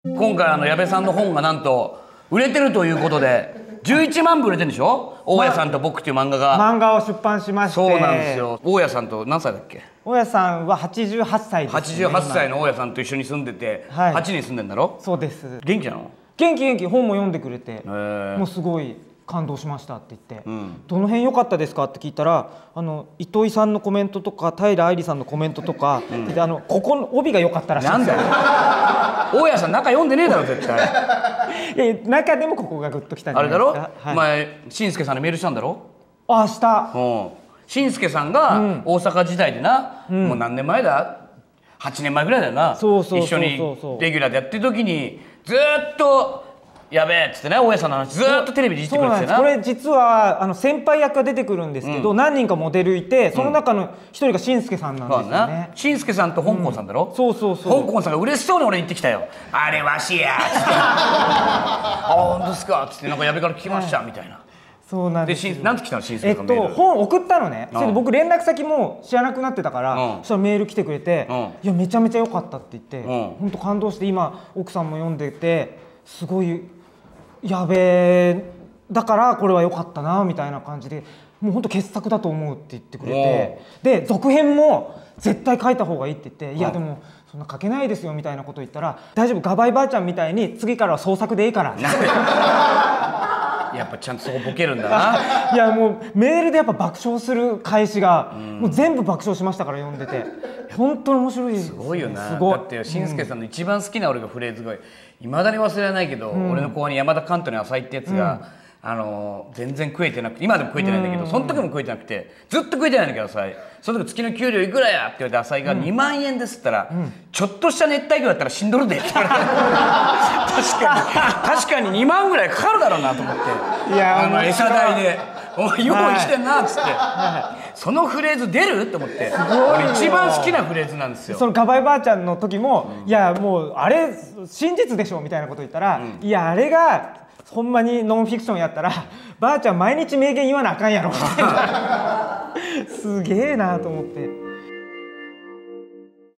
今回矢部さんの本がなんと売れてるということで11万部売れてるんでしょ。大家さんと僕っていう漫画が。 漫画を出版しまして。 そうなんですよ。大家さんと何歳だっけ。 大家さんは88歳ですね。 88歳の大家さんと一緒に住んでて、 はい、 8人住んでんだろ。 そうです。 元気なの？ 元気、本も読んでくれて、もうすごい感動しましたって言って、どの辺良かったですかって聞いたら、糸井さんのコメントとか平愛梨さんのコメントとか、でここの帯が良かったらしいんですよ。 なんだよ。大家さん中読んでねえだろ絶対。 いや中でもここがグッときたんじゃないですか。 あれだろ、お前しんすけさんにメールしたんだろ。 あ、した。 しんすけさんが大阪時代でな、もう何年前だ、8年前ぐらいだよな。一緒にレギュラーでやってる時にずっとやべえっつってね、大家さんの話ずっとテレビで言ってくれてたな。 これ実は先輩役が出てくるんですけど、何人かモデルいて、その中の一人がしんすけさんなんですよね。 しんすけさんと香港さんだろ。 そうそうそう。 香港さんが嬉しそうに俺言ってきたよ。あれわしやっつってあ、本当ですかっつって、なんか矢部から聞きましたみたいな。 そうなんですよ。 なんて来たの、しんすけさんメール。 本送ったのね。それで僕連絡先も知らなくなってたから、そしたらメール来てくれて、いやめちゃめちゃ良かったって言って、本当感動して、今奥さんも読んでて、すごいやべえだからこれは良かったなみたいな感じで、もう本当傑作だと思うって言ってくれて、で続編も絶対書いた方がいいって言って、いやでもそんな書けないですよみたいなこと言ったら、大丈夫、ガバイばあちゃんみたいに次からは創作でいいからって。 やっぱちゃんとそこボケるんだな。 いやもうメールでやっぱ爆笑する返しが、もう全部爆笑しましたから、読んでて本当に面白いです。 すごいよな。だってしんすけさんの一番好きな俺がフレーズがいまだに忘れないけど、俺の後輩に山田関東の野菜ってやつが、全然食えてなくて、今でも食えてないんだけど、その時も食えてなくて、ずっと食えてないんだけど、野菜その時月の給料いくらやって言われて、野菜が2万円ですって言ったら、ちょっとした熱帯魚だったら死んどるでって言われて確かに2万ぐらいかかるだろうなと思って、餌代で「お前よう生きてんな」っつって、そのフレーズ出るって思って、俺一番好きなフレーズなんですよ。 そのガバイばあちゃんの時も、いやもうあれ真実でしょみたいなこと言ったら、いやあれがほんまにノンフィクションやったらばあちゃん毎日名言言わなあかんやろみたいな。すげえなと思って。